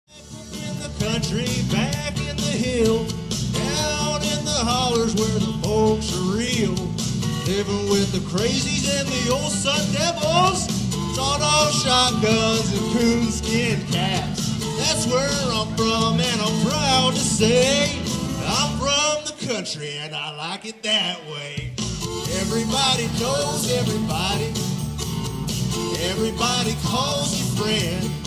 In the country, back in the hill, down in the hollers where the folks are real, living with the crazies and the old sun devils, sawed-off shotguns and coonskin cats. That's where I'm from, and I'm proud to say I'm from the country, and I like it that way. Everybody knows everybody. Everybody calls you friend.